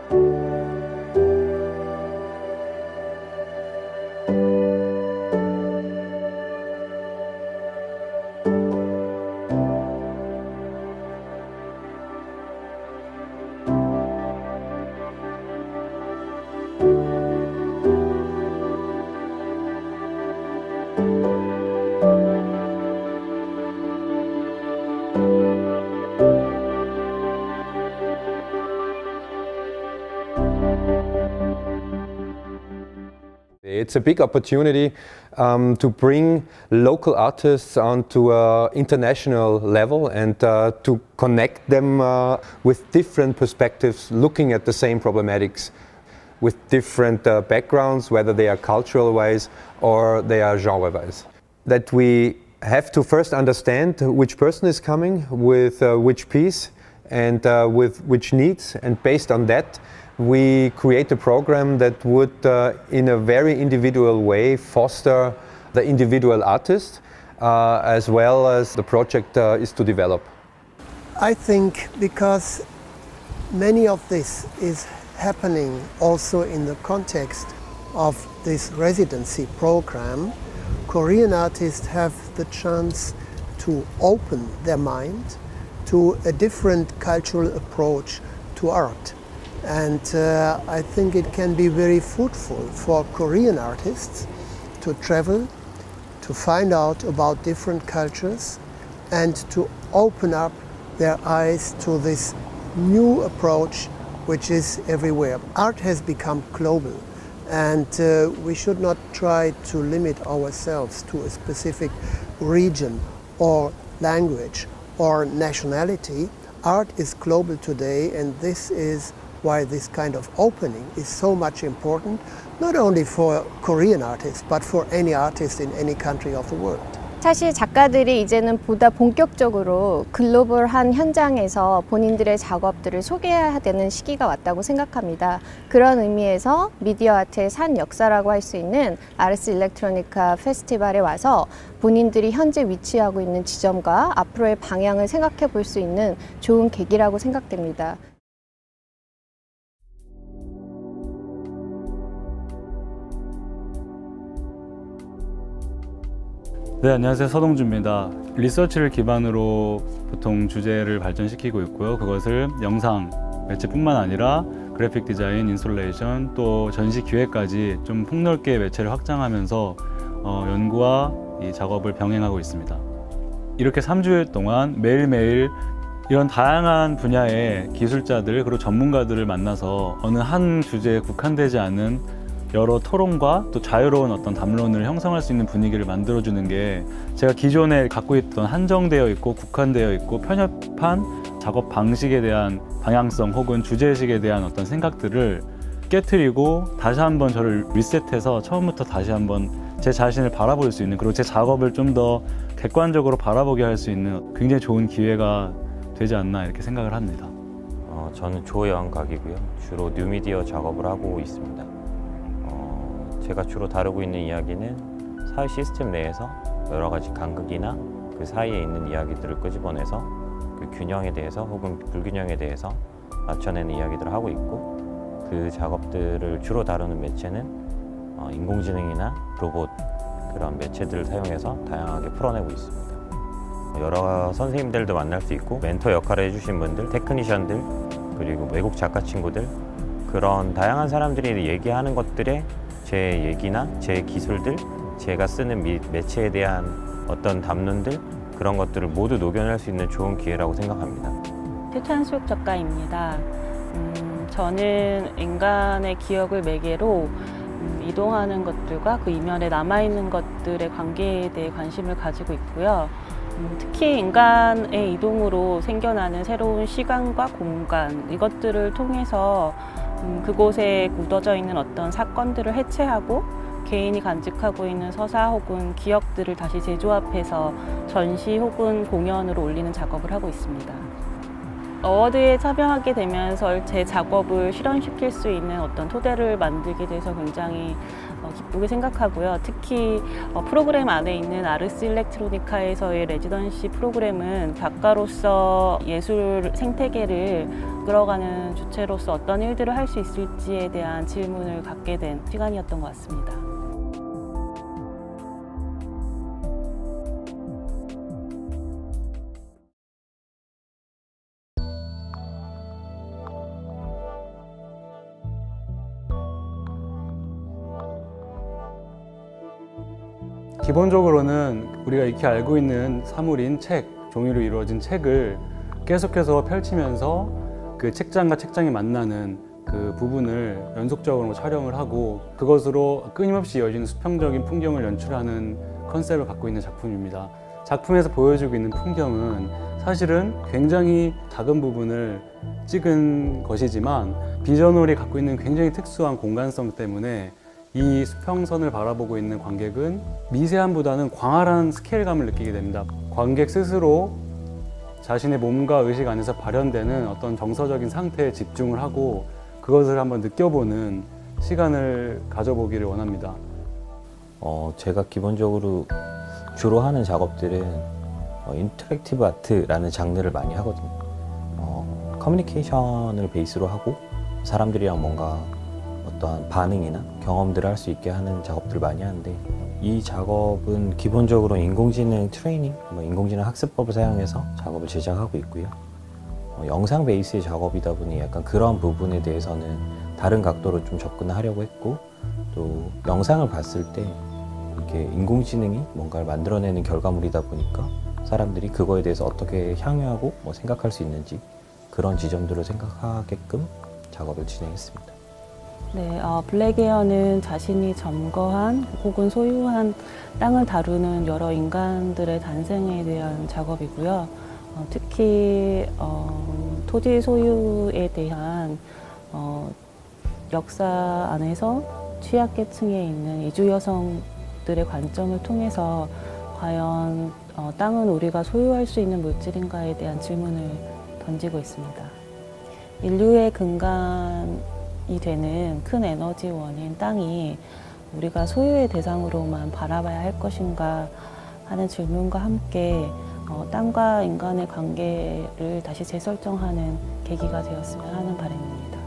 It's a big opportunity to bring local artists onto an international level and to connect them with different perspectives, looking at the same problematics with different backgrounds, whether they are cultural wise or they are genre wise. That we have to first understand which person is coming with which piece and with which needs, and based on that we create a program that would in a very individual way foster the individual artist as well as the project is to develop. I think because many of this is happening also in the context of this residency program, Korean artists have the chance to open their mind to a different cultural approach to art. And I think it can be very fruitful for Korean artists to travel, to find out about different cultures, and to open up their eyes to this new approach which is everywhere. Art has become global, and we should not try to limit ourselves to a specific region or language or nationality. Art is global today, and this is why this kind of opening is so much important, not only for Korean artists, but for any artist in any country of the world. 사실 작가들이 이제는 보다 본격적으로 글로벌한 현장에서 본인들의 작업들을 소개해야 되는 시기가 왔다고 생각합니다. 그런 의미에서 미디어 아트의 산 역사라고 할 수 있는 아르스 일렉트로니카 페스티벌에 와서 본인들이 현재 위치하고 있는 지점과 앞으로의 방향을 생각해 볼 수 있는 좋은 계기라고 생각됩니다. 네, 안녕하세요. 서동주입니다. 리서치를 기반으로 보통 주제를 발전시키고 있고요. 그것을 영상, 매체뿐만 아니라 그래픽 디자인, 인솔레이션, 또 전시 기획까지 좀 폭넓게 매체를 확장하면서 연구와 이 작업을 병행하고 있습니다. 이렇게 3주일 동안 매일매일 이런 다양한 분야의 기술자들 그리고 전문가들을 만나서 어느 한 주제에 국한되지 않은 여러 토론과 또 자유로운 어떤 담론을 형성할 수 있는 분위기를 만들어주는 게 제가 기존에 갖고 있던 한정되어 있고 국한되어 있고 편협한 작업 방식에 대한 방향성 혹은 주제의식에 대한 어떤 생각들을 깨트리고 다시 한번 저를 리셋해서 처음부터 다시 한번 제 자신을 바라볼 수 있는, 그리고 제 작업을 좀 더 객관적으로 바라보게 할 수 있는 굉장히 좋은 기회가 되지 않나 이렇게 생각을 합니다. 저는 조영각이고요. 주로 뉴미디어 작업을 하고 있습니다. 제가 주로 다루고 있는 이야기는 사회 시스템 내에서 여러 가지 간극이나 그 사이에 있는 이야기들을 끄집어내서 그 균형에 대해서 혹은 불균형에 대해서 맞춰내는 이야기들을 하고 있고, 그 작업들을 주로 다루는 매체는 인공지능이나 로봇 그런 매체들을 사용해서 다양하게 풀어내고 있습니다. 여러 선생님들도 만날 수 있고 멘토 역할을 해주신 분들, 테크니션들, 그리고 외국 작가 친구들, 그런 다양한 사람들이 얘기하는 것들에 제 얘기나 제 기술들, 제가 쓰는 매체에 대한 어떤 담론들, 그런 것들을 모두 녹여낼 수 있는 좋은 기회라고 생각합니다. 최찬숙 작가입니다. 저는 인간의 기억을 매개로 이동하는 것들과 그 이면에 남아있는 것들의 관계에 대해 관심을 가지고 있고요. 특히 인간의 이동으로 생겨나는 새로운 시간과 공간, 이것들을 통해서 그곳에 묻어져 있는 어떤 사건들을 해체하고 개인이 간직하고 있는 서사 혹은 기억들을 다시 재조합해서 전시 혹은 공연으로 올리는 작업을 하고 있습니다. 어워드에 참여하게 되면서 제 작업을 실현시킬 수 있는 어떤 토대를 만들게 돼서 굉장히 기쁘게 생각하고요. 특히 프로그램 안에 있는 아르스 일렉트로니카에서의 레지던시 프로그램은 작가로서 예술 생태계를 이끌어가는 주체로서 어떤 일들을 할 수 있을지에 대한 질문을 갖게 된 시간이었던 것 같습니다. 기본적으로는 우리가 익히 알고 있는 사물인 책, 종이로 이루어진 책을 계속해서 펼치면서 그 책장과 책장이 만나는 그 부분을 연속적으로 촬영을 하고 그것으로 끊임없이 이어지는 수평적인 풍경을 연출하는 컨셉을 갖고 있는 작품입니다. 작품에서 보여주고 있는 풍경은 사실은 굉장히 작은 부분을 찍은 것이지만 비전홀이 갖고 있는 굉장히 특수한 공간성 때문에 이 수평선을 바라보고 있는 관객은 미세함보다는 광활한 스케일감을 느끼게 됩니다. 관객 스스로 자신의 몸과 의식 안에서 발현되는 어떤 정서적인 상태에 집중을 하고 그것을 한번 느껴보는 시간을 가져보기를 원합니다. 제가 기본적으로 주로 하는 작업들은 인터랙티브 아트라는 장르를 많이 하거든요. 커뮤니케이션을 베이스로 하고 사람들이랑 뭔가 어떠한 반응이나 경험들을 할 수 있게 하는 작업들을 많이 하는데 이 작업은 기본적으로 인공지능 트레이닝, 인공지능 학습법을 사용해서 작업을 제작하고 있고요. 영상 베이스의 작업이다 보니 약간 그런 부분에 대해서는 다른 각도로 좀 접근하려고 했고 또 영상을 봤을 때 이렇게 인공지능이 뭔가를 만들어내는 결과물이다 보니까 사람들이 그거에 대해서 어떻게 향유하고 생각할 수 있는지 그런 지점들을 생각하게끔 작업을 진행했습니다. 네, 블랙에어는 자신이 점거한 혹은 소유한 땅을 다루는 여러 인간들의 탄생에 대한 작업이고요. 특히 토지 소유에 대한 역사 안에서 취약계층에 있는 이주 여성들의 관점을 통해서 과연 땅은 우리가 소유할 수 있는 물질인가에 대한 질문을 던지고 있습니다. 인류의 근간이 되는 큰 에너지 원인 땅이 우리가 소유의 대상으로만 바라봐야 할 것인가 하는 질문과 함께 땅과 인간의 관계를 다시 재설정하는 계기가 되었으면 하는 바람입니다.